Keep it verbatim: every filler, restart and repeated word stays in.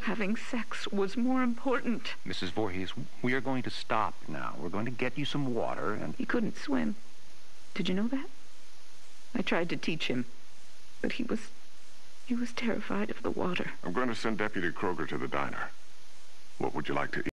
Having sex was more important. Missus Voorhees, we are going to stop now. We're going to get you some water and... He couldn't swim. Did you know that? I tried to teach him, but he was... he was terrified of the water. I'm going to send Deputy Kroger to the diner. What would you like to eat?